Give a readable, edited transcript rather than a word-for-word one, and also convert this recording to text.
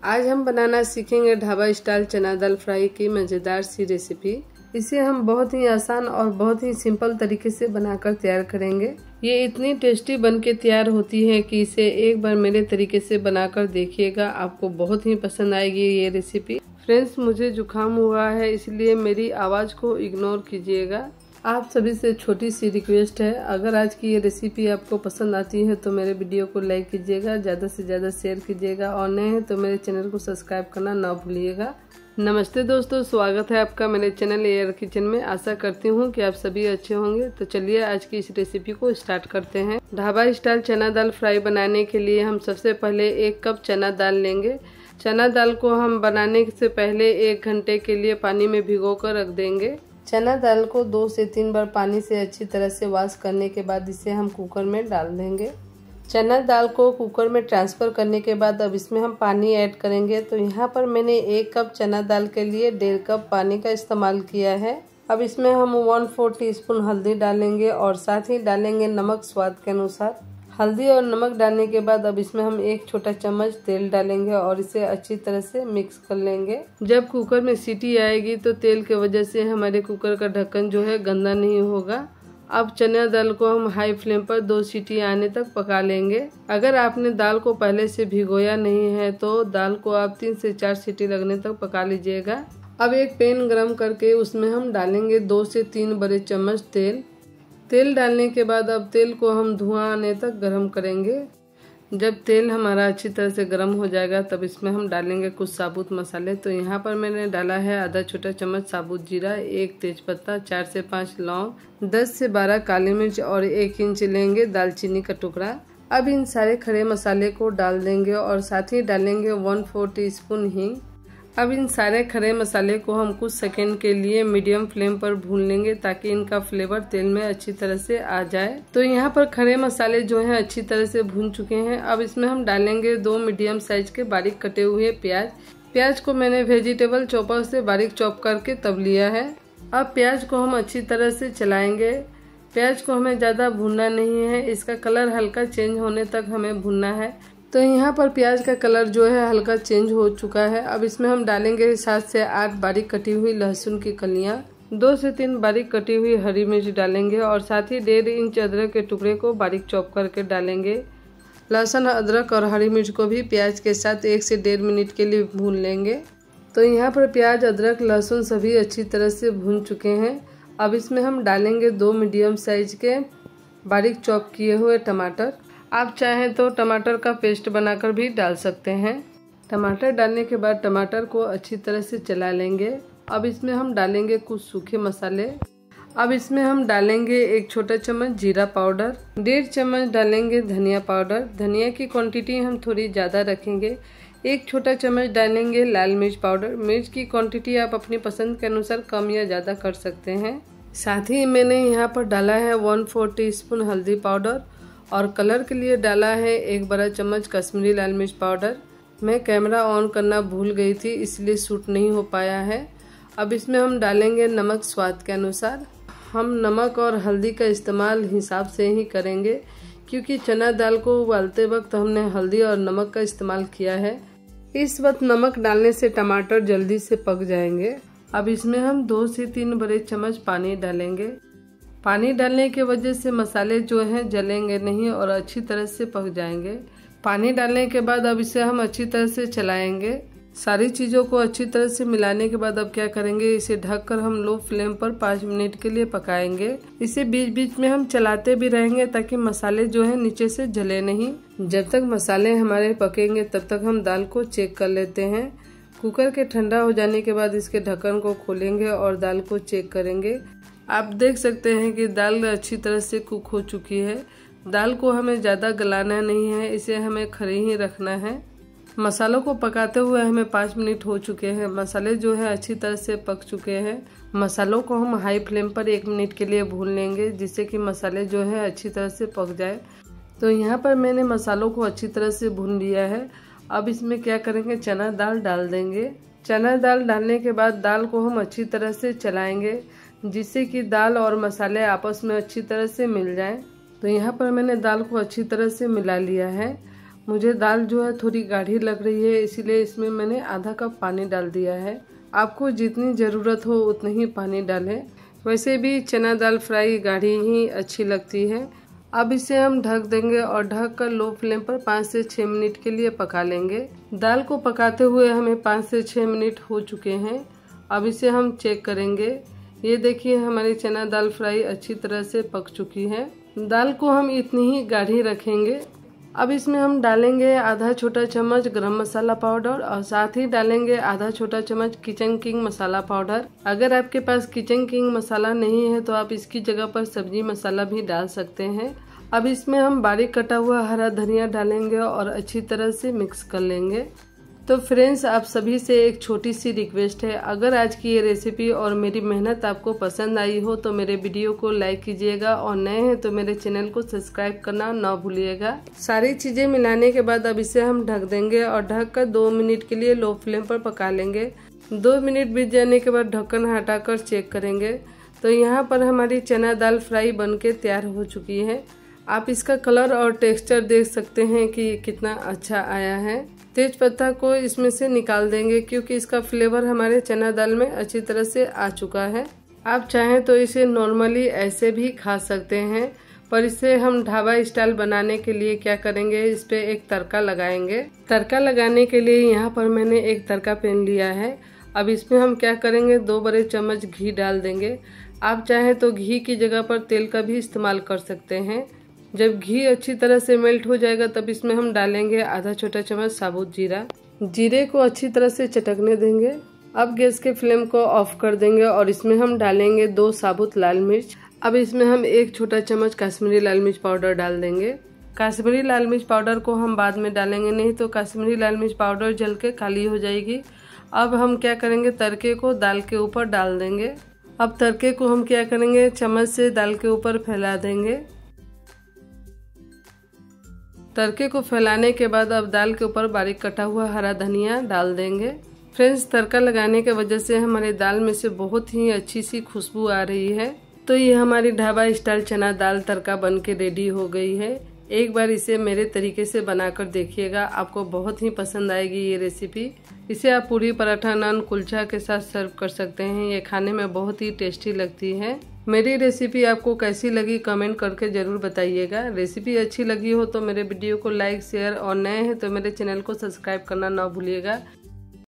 आज हम बनाना सीखेंगे ढाबा स्टाइल चना दाल फ्राई की मज़ेदार सी रेसिपी। इसे हम बहुत ही आसान और बहुत ही सिंपल तरीके से बनाकर तैयार करेंगे। ये इतनी टेस्टी बनके तैयार होती है कि इसे एक बार मेरे तरीके से बनाकर देखिएगा, आपको बहुत ही पसंद आएगी ये रेसिपी। फ्रेंड्स, मुझे जुकाम हुआ है इसलिए मेरी आवाज़ को इग्नोर कीजिएगा। आप सभी से छोटी सी रिक्वेस्ट है, अगर आज की ये रेसिपी आपको पसंद आती है तो मेरे वीडियो को लाइक कीजिएगा, ज़्यादा से ज़्यादा शेयर कीजिएगा और नए हैं तो मेरे चैनल को सब्सक्राइब करना ना भूलिएगा। नमस्ते दोस्तों, स्वागत है आपका मेरे चैनल एयर किचन में। आशा करती हूँ कि आप सभी अच्छे होंगे। तो चलिए आज की इस रेसिपी को स्टार्ट करते हैं। ढाबा स्टाइल चना दाल फ्राई बनाने के लिए हम सबसे पहले 1 कप चना दाल लेंगे। चना दाल को हम बनाने से पहले 1 घंटे के लिए पानी में भिगो कर रख देंगे। चना दाल को 2 से 3 बार पानी से अच्छी तरह से वॉश करने के बाद इसे हम कुकर में डाल देंगे। चना दाल को कुकर में ट्रांसफ़र करने के बाद अब इसमें हम पानी ऐड करेंगे। तो यहाँ पर मैंने 1 कप चना दाल के लिए 1.5 कप पानी का इस्तेमाल किया है। अब इसमें हम 1/4 टीस्पून हल्दी डालेंगे और साथ ही डालेंगे नमक स्वाद के अनुसार। हल्दी और नमक डालने के बाद अब इसमें हम 1 छोटा चम्मच तेल डालेंगे और इसे अच्छी तरह से मिक्स कर लेंगे। जब कुकर में सीटी आएगी तो तेल के वजह से हमारे कुकर का ढक्कन जो है गंदा नहीं होगा। अब चना दाल को हम हाई फ्लेम पर 2 सीटी आने तक पका लेंगे। अगर आपने दाल को पहले से भिगोया नहीं है तो दाल को आप 3 से 4 सीटी लगने तक पका लीजिएगा। अब एक पैन गरम करके उसमें हम डालेंगे 2 से 3 बड़े चम्मच तेल। तेल डालने के बाद अब तेल को हम धुआं आने तक गरम करेंगे। जब तेल हमारा अच्छी तरह से गरम हो जाएगा तब इसमें हम डालेंगे कुछ साबुत मसाले। तो यहाँ पर मैंने डाला है आधा छोटा चम्मच साबुत जीरा, 1 तेजपत्ता, 4 से 5 लौंग, 10 से 12 काली मिर्च और 1 इंच लेंगे दालचीनी का टुकड़ा। अब इन सारे खड़े मसाले को डाल देंगे और साथ ही डालेंगे 1/4 टीस्पून हींग। अब इन सारे खड़े मसाले को हम कुछ सेकंड के लिए मीडियम फ्लेम पर भून लेंगे ताकि इनका फ्लेवर तेल में अच्छी तरह से आ जाए। तो यहाँ पर खड़े मसाले जो हैं अच्छी तरह से भून चुके हैं। अब इसमें हम डालेंगे 2 मीडियम साइज के बारीक कटे हुए प्याज। प्याज को मैंने वेजिटेबल चॉपर से बारीक चॉप करके तब लिया है। अब प्याज को हम अच्छी तरह से चलाएंगे। प्याज को हमें ज्यादा भूनना नहीं है, इसका कलर हल्का चेंज होने तक हमें भूनना है। तो यहाँ पर प्याज का कलर जो है हल्का चेंज हो चुका है। अब इसमें हम डालेंगे 7 से 8 बारीक कटी हुई लहसुन की कलियां, 2 से 3 बारीक कटी हुई हरी मिर्च डालेंगे और साथ ही 1.5 इंच अदरक के टुकड़े को बारीक चॉप करके डालेंगे। लहसुन, अदरक और हरी मिर्च को भी प्याज के साथ 1 से 1.5 मिनट के लिए भून लेंगे। तो यहाँ पर प्याज, अदरक, लहसुन सभी अच्छी तरह से भून चुके हैं। अब इसमें हम डालेंगे 2 मीडियम साइज के बारीक चॉप किए हुए टमाटर। आप चाहें तो टमाटर का पेस्ट बनाकर भी डाल सकते हैं। टमाटर डालने के बाद टमाटर को अच्छी तरह से चला लेंगे। अब इसमें हम डालेंगे कुछ सूखे मसाले। अब इसमें हम डालेंगे 1 छोटा चम्मच जीरा पाउडर, 1.5 चम्मच डालेंगे धनिया पाउडर। धनिया की क्वांटिटी हम थोड़ी ज़्यादा रखेंगे। 1 छोटा चम्मच डालेंगे लाल मिर्च पाउडर। मिर्च की क्वांटिटी आप अपनी पसंद के अनुसार कम या ज़्यादा कर सकते हैं। साथ ही मैंने यहाँ पर डाला है 1/4 टीस्पून हल्दी पाउडर और कलर के लिए डाला है 1 बड़ा चम्मच कश्मीरी लाल मिर्च पाउडर। मैं कैमरा ऑन करना भूल गई थी इसलिए शूट नहीं हो पाया है। अब इसमें हम डालेंगे नमक स्वाद के अनुसार। हम नमक और हल्दी का इस्तेमाल हिसाब से ही करेंगे क्योंकि चना दाल को उबालते वक्त हमने हल्दी और नमक का इस्तेमाल किया है। इस वक्त नमक डालने से टमाटर जल्दी से पक जाएंगे। अब इसमें हम 2 से 3 बड़े चम्मच पानी डालेंगे। पानी डालने की वजह से मसाले जो हैं जलेंगे नहीं और अच्छी तरह से पक जाएंगे। पानी डालने के बाद अब इसे हम अच्छी तरह से चलाएंगे। सारी चीज़ों को अच्छी तरह से मिलाने के बाद अब क्या करेंगे, इसे ढककर हम लो फ्लेम पर 5 मिनट के लिए पकाएंगे। इसे बीच बीच में हम चलाते भी रहेंगे ताकि मसाले जो है नीचे से जले नहीं। जब तक मसाले हमारे पकेंगे तब तक हम दाल को चेक कर लेते हैं। कुकर के ठंडा हो जाने के बाद इसके ढक्कन को खोलेंगे और दाल को चेक करेंगे। आप देख सकते हैं कि दाल अच्छी तरह से कुक हो चुकी है। दाल को हमें ज़्यादा गलाना नहीं है, इसे हमें खड़े ही रखना है। मसालों को पकाते हुए हमें 5 मिनट हो चुके हैं। मसाले जो है अच्छी तरह से पक चुके हैं। मसालों को हम हाई फ्लेम पर 1 मिनट के लिए भून लेंगे जिससे कि मसाले जो है अच्छी तरह से पक जाए। तो यहाँ पर मैंने मसालों को अच्छी तरह से भून लिया है। अब इसमें क्या करेंगे, चना दाल डाल देंगे। चना दाल डालने के बाद दाल को हम अच्छी तरह से चलाएंगे जिससे कि दाल और मसाले आपस में अच्छी तरह से मिल जाएं। तो यहाँ पर मैंने दाल को अच्छी तरह से मिला लिया है। मुझे दाल जो है थोड़ी गाढ़ी लग रही है, इसीलिए इसमें मैंने आधा कप पानी डाल दिया है। आपको जितनी ज़रूरत हो उतना ही पानी डालें। वैसे भी चना दाल फ्राई गाढ़ी ही अच्छी लगती है। अब इसे हम ढक देंगे और ढक कर लो फ्लेम पर 5 से 6 मिनट के लिए पका लेंगे। दाल को पकाते हुए हमें 5 से 6 मिनट हो चुके हैं। अब इसे हम चेक करेंगे। ये देखिए हमारी चना दाल फ्राई अच्छी तरह से पक चुकी है। दाल को हम इतनी ही गाढ़ी रखेंगे। अब इसमें हम डालेंगे आधा छोटा चम्मच गरम मसाला पाउडर और साथ ही डालेंगे आधा छोटा चम्मच किचन किंग मसाला पाउडर। अगर आपके पास किचन किंग मसाला नहीं है तो आप इसकी जगह पर सब्जी मसाला भी डाल सकते हैं। अब इसमें हम बारीक कटा हुआ हरा धनिया डालेंगे और अच्छी तरह से मिक्स कर लेंगे। तो फ्रेंड्स, आप सभी से एक छोटी सी रिक्वेस्ट है, अगर आज की ये रेसिपी और मेरी मेहनत आपको पसंद आई हो तो मेरे वीडियो को लाइक कीजिएगा और नए हैं तो मेरे चैनल को सब्सक्राइब करना ना भूलिएगा। सारी चीजें मिलाने के बाद अब इसे हम ढक देंगे और ढककर 2 मिनट के लिए लो फ्लेम पर पका लेंगे। 2 मिनट बीत जाने के बाद ढक्कन हटाकर चेक करेंगे तो यहाँ पर हमारी चना दाल फ्राई बनके तैयार हो चुकी है। आप इसका कलर और टेक्सचर देख सकते हैं कि कितना अच्छा आया है। तेज पत्ता को इसमें से निकाल देंगे क्योंकि इसका फ्लेवर हमारे चना दाल में अच्छी तरह से आ चुका है। आप चाहें तो इसे नॉर्मली ऐसे भी खा सकते हैं, पर इसे हम ढाबा स्टाइल बनाने के लिए क्या करेंगे, इस पे एक तड़का लगाएंगे। तड़का लगाने के लिए यहाँ पर मैंने एक तड़का पैन लिया है। अब इसमें हम क्या करेंगे, 2 बड़े चम्मच घी डाल देंगे। आप चाहें तो घी की जगह पर तेल का भी इस्तेमाल कर सकते हैं। जब घी अच्छी तरह से मेल्ट हो जाएगा तब इसमें हम डालेंगे आधा छोटा चम्मच साबुत जीरा। जीरे को अच्छी तरह से चटकने देंगे। अब गैस के फ्लेम को ऑफ कर देंगे और इसमें हम डालेंगे 2 साबुत लाल मिर्च। अब इसमें हम 1 छोटा चम्मच कश्मीरी लाल मिर्च पाउडर डाल देंगे। कश्मीरी लाल मिर्च पाउडर को हम बाद में डालेंगे, नहीं तो कश्मीरी लाल मिर्च पाउडर जल के काली हो जाएगी। अब हम क्या करेंगे, तड़के को दाल के ऊपर डाल देंगे। अब तड़के को हम क्या करेंगे, चम्मच से दाल के ऊपर फैला देंगे। तड़के को फैलाने के बाद अब दाल के ऊपर बारीक कटा हुआ हरा धनिया डाल देंगे। फ्रेंड्स, तड़का लगाने की वजह से हमारे दाल में से बहुत ही अच्छी सी खुशबू आ रही है। तो ये हमारी ढाबा स्टाइल चना दाल तड़का बन के रेडी हो गई है। एक बार इसे मेरे तरीके से बनाकर देखिएगा, आपको बहुत ही पसंद आएगी ये रेसिपी। इसे आप पूरी, पराठा, नान, कुलचा के साथ सर्व कर सकते हैं। ये खाने में बहुत ही टेस्टी लगती है। मेरी रेसिपी आपको कैसी लगी कमेंट करके जरूर बताइएगा। रेसिपी अच्छी लगी हो तो मेरे वीडियो को लाइक, शेयर और नए हैं तो मेरे चैनल को सब्सक्राइब करना ना भूलिएगा।